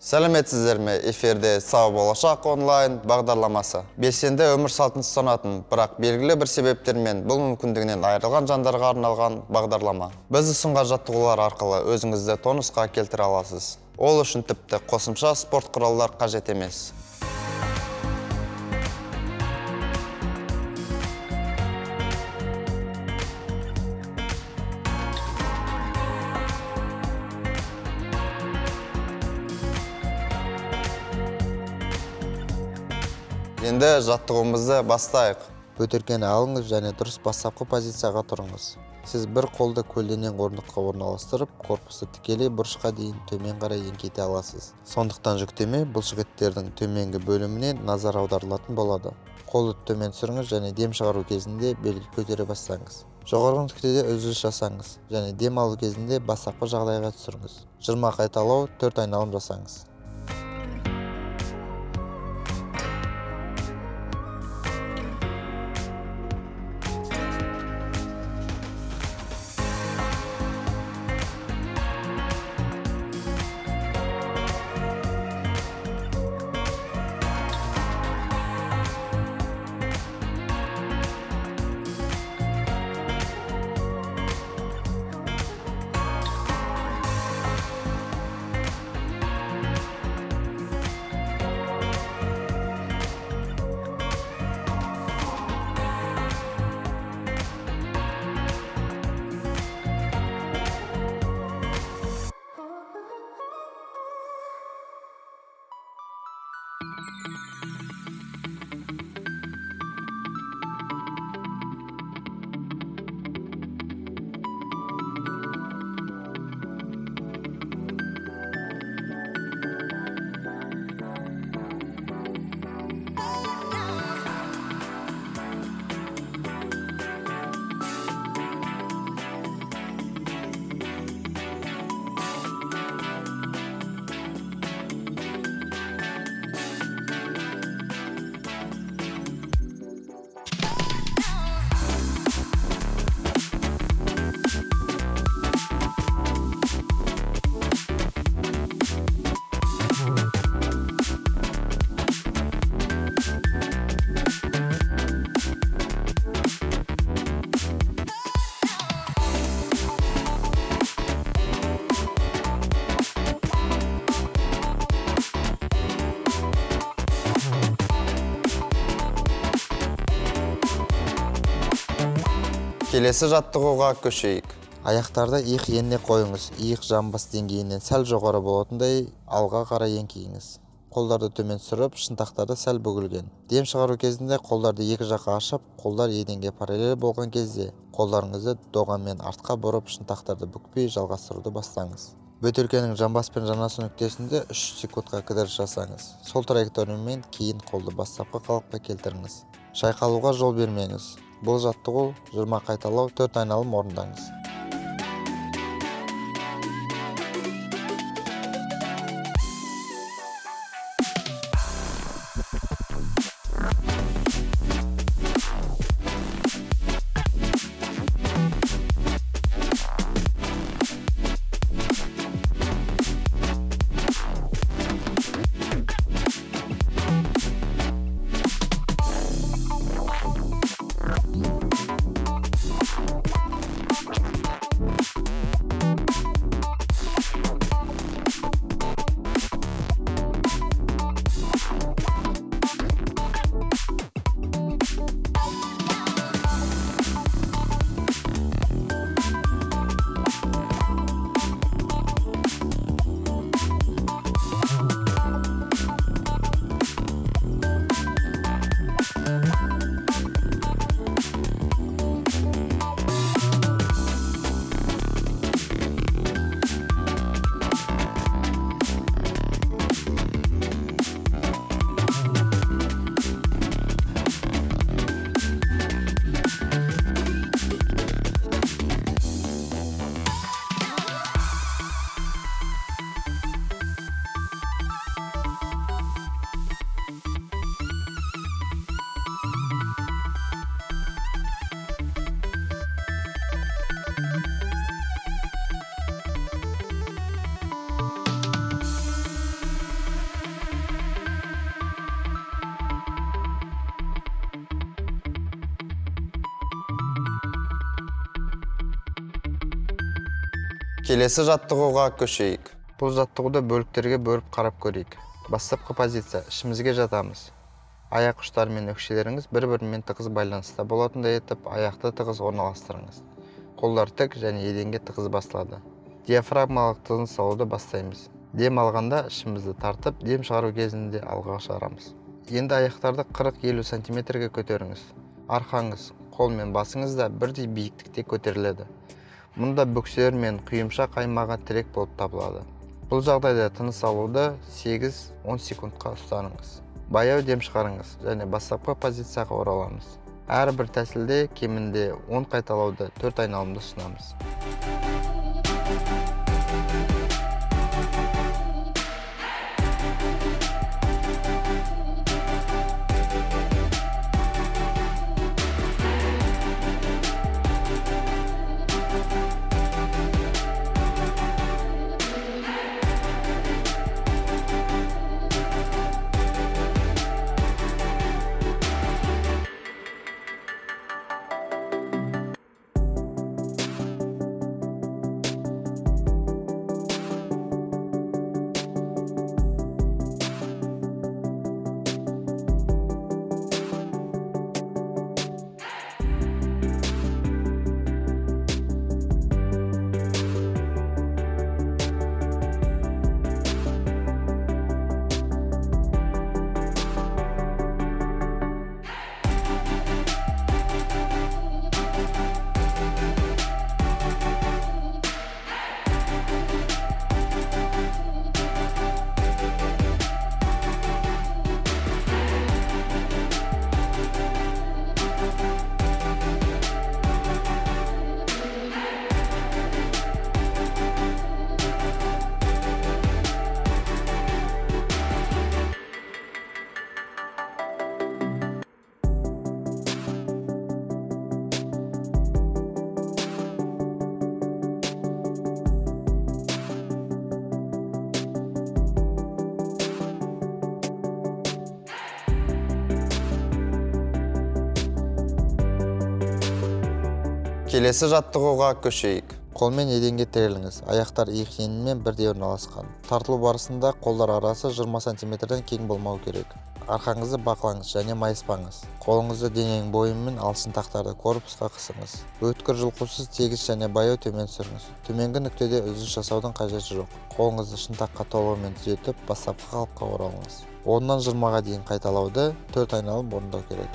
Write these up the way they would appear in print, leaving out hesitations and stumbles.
Сәлеметсіздер ме? Эфирде «Сау болашақ» онлайн бағдарламасы. Белсенді өмір салтын ұстанатын, бірақ белгілі бір себептермен бұл мүмкіндігінен айырылған жандарға арналған бағдарлама. Біз ұсынған жаттығулар арқылы өзіңізді тонусқа келтіре аласыз. Ол үшін тіпті қосымша спорт құралдар қажет емес. Енді жаттығуымызды бастайық. Бөтелкені алыңыз және дұрыс бастапқы позицияға тұрыңыз. Сіз бір қолды көлденең орындыққа орналастырып, корпусты тікелей бұрышқа дейін төмен қарай еңкейте аласыз. Сондықтан жүктеме бұлшықеттердің төменгі бөліміне назар аударылатын болады. Қолды төмен түсіріңіз және дем шығару кезінде белгі көтере бастаңыз. Жоғарғы нүктеде үзіліс жасаңыз және дем алу кезінде бастапқы жағдайға түсіріңіз. 20 қайталау, 4 айналым жасаңыз. Келесі жаттығуға көшейік. Аяқтарды иық еніне қойыңыз. Иық жамбас деңгейінен сәл жоғары болатындай алға қарай еңкейіңіз. Қолдарды төмен түсіріп, шынтақтарды сәл бүгілген. Дем шығару кезінде қолдарды екі жаққа ашып, қолдар еденге параллель болған кезде қолдарыңызды доғамен артқа бұрып, шынтақтарды бүкпей жалғастыруды бастаңыз. Бөтелкенің жамбас пен жанасу нүктесінде 3 секундқа кідіріс жасаңыз. Сол траекториямен кейін қолды бастапқы қалыпқа келтіріңіз. Шайқалуға жол бермеңіз. Бұл жаттығу 20 қайталау, 4 айналым орындаңыз. Келесі жаттығуға көшейік. Бұл жаттығуды бөліктерге бөліп қарап көрейік. Бастапқы позиция: ішімізге жатамыз. Аяқ ұштары мен өкшелеріңіз бір-бірімен тығыз байланыста болатындай етіп, аяқты тығыз орналастырыңыз. Қолдар тік және еденге тығыз басылады. Диафрагмалық тыныс алуды бастаймыз. Дем алғанда ішімізді тартып, дем шығару кезінде алға шығарамыз. Енді аяқтарды 40-50 см көтеріңіз. Арқаңыз, қол мен басыңыз да бірдей биіктікте көтеріледі. Мұнда бөкселер мен құйымшақ аймағы тірек болып табылады. Бұл жағдайда тыныс алуды 8-10 секундқа ұстаныңыз. Баяу дем шығарыңыз және бастапқы позицияға оралыңыз. Әрбір тәсілде кемінде 10 қайталауды 4 айналымды ұсынамыз. Келесі жаттығуға көшейік. Қолмен еденге тіреліңіз. Аяқтар иық енімен бірдей орналасқан. Тартылу барысында қолдар арасы 20 см-ден кең болмау керек. Арқаңызды бақылаңыз және майыспаңыз. Қолыңызды дененің бойымен алшынтақтарды корпусқа қысыңыз. Өткір жұлқусыз тегіс және баяу төмен түсіріңіз. Төменгі нүктеде үзіліс жасаудың қажеті жоқ. Қолыңызды шынтаққа толығымен түзетіп, бастапқы қалыпқа оралыңыз. 10-нан 20-ға дейін қайталауды 4 айналым орындау керек.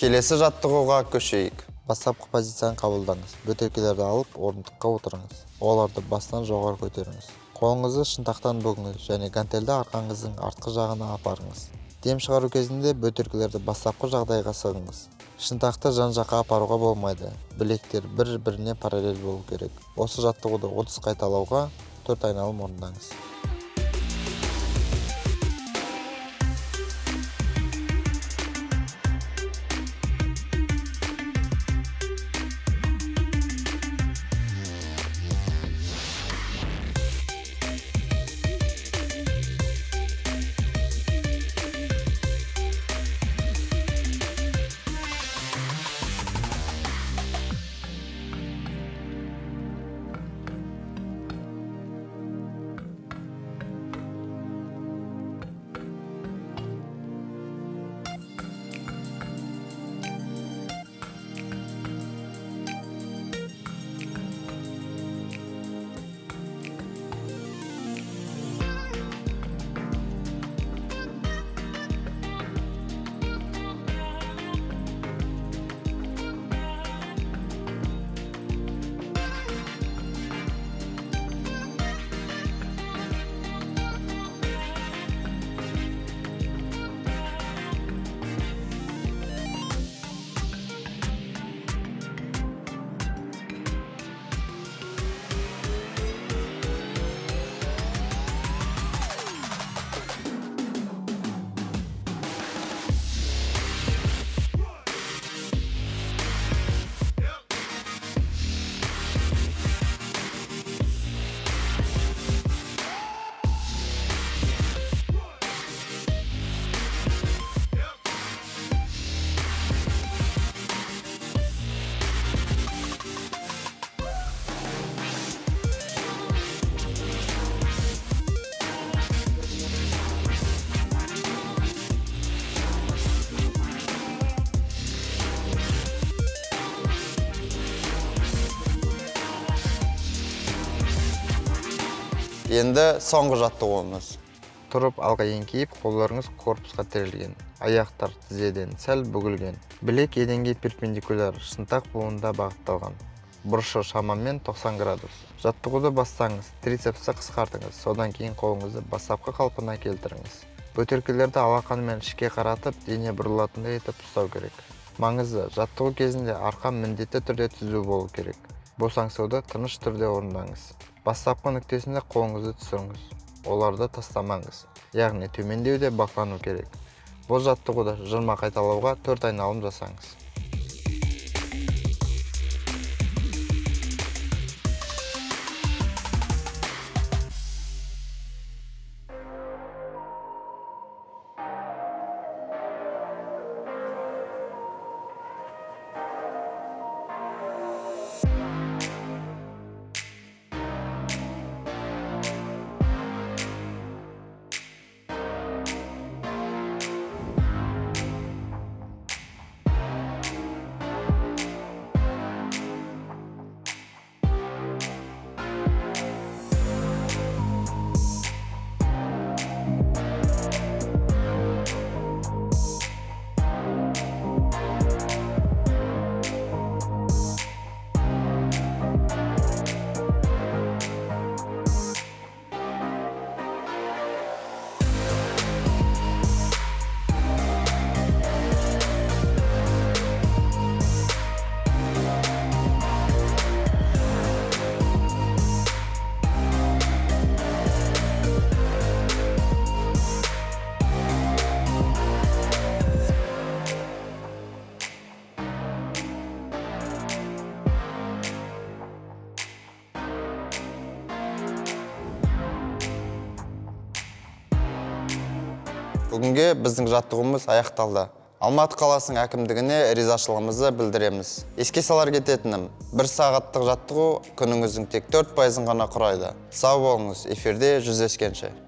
Келесі жаттығуға көшейік. Бастапқы позицияны қабылдаңыз. Бөтелкелерді алып, орындыққа отырыңыз. Оларды бастан жоғары көтеріңіз. Қолыңызды шынтақтан бүгіңіз және гантельді арқаңыздың артқы жағына апарыңыз. Дем шығару кезінде бөтелкелерді бастапқы жағдайға сығыңыз. Шынтақты жан-жаққа апаруға болмайды. Білектер бір-біріне параллель болу керек. Осы жаттығуды 30 қайталауға 4 айналым орындаңыз. Енді соңғы жаттығуымыз. Тұрып алға еңкейіп, қолдарыңыз корпусқа тірелген. Аяқтар тізеден сәл бүгілген. Білек еденге перпендикуляр, шынтақ буынында бағытталған. Бұрышы шамамен 90 градус. Жаттығуды бастаңыз, трицепсті қысқартыңыз, содан кейін қолыңызды бастапқы қалпына келтіріңіз. Бөтелкелерді алақанымен ішке қаратып, дене бұрылатындай етіп ұстау керек. Маңызды, жаттығу кезінде арқа міндетті түрде түзу болу керек. Босаңсуды тыныш түрде орындаңыз. Бастапқы нүктесінде қолыңызды түсіріңіз. Оларды тастамаңыз. Яғни төмендеуде бақылану керек. Бұл жаттығуды 20 қайталауға 4 айналым жасаңыз. Бүгінге біздің жаттығуымыз аяқталды. Алматы қаласының әкімдігіне ризашылығымызды білдіреміз. Еске салар кететінім, 1 сағаттық жаттығу күніңіздің тек 4% ғана құрайды. Сау болыңыз, эфирде жүздескенше.